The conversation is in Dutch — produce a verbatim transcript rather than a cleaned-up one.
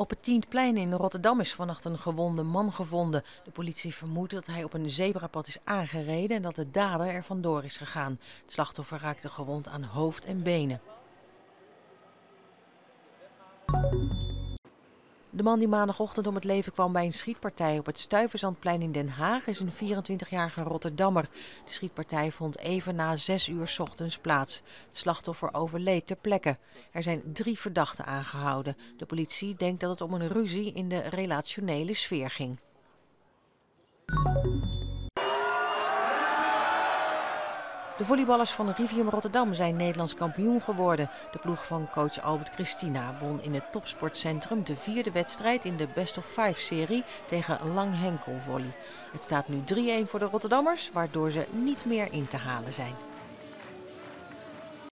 Op het Tientplein in Rotterdam is vannacht een gewonde man gevonden. De politie vermoedt dat hij op een zebrapad is aangereden en dat de dader er vandoor is gegaan. Het slachtoffer raakte gewond aan hoofd en benen. De man die maandagochtend om het leven kwam bij een schietpartij op het Stuyvesantplein in Den Haag is een vierentwintigjarige Rotterdammer. De schietpartij vond even na zes uur 's ochtends plaats. Het slachtoffer overleed ter plekke. Er zijn drie verdachten aangehouden. De politie denkt dat het om een ruzie in de relationele sfeer ging. De volleyballers van Rivium Rotterdam zijn Nederlands kampioen geworden. De ploeg van coach Albert Christina won in het topsportcentrum de vierde wedstrijd in de Best of Five-serie tegen Lang Henkel Volley. Het staat nu drie-een voor de Rotterdammers, waardoor ze niet meer in te halen zijn.